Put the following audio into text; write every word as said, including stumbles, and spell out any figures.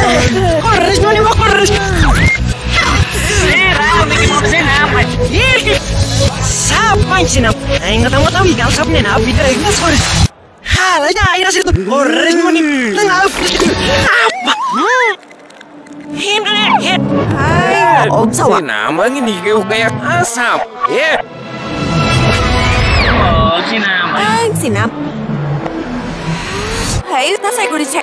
Corres, no le va a correr. Siapa sih nam? Enggak tahu tahu ikan siapa nih nabi dari itu sorry. Halnya air situ corres no nih. Tengah apa? Hin hin. Hai, om sawa. Nama ini kayak asap. Ya. Oh, sinam. Ay, sinam. Hey, tas ay guri cek